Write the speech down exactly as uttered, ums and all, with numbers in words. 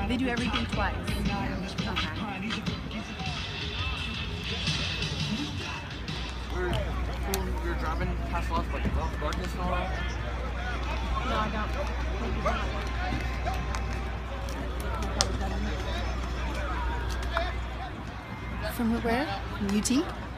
They do everything twice. Okay. We're, so you're driving past lots like Wealth Darkness and all that? No, I don't. From where? From U T?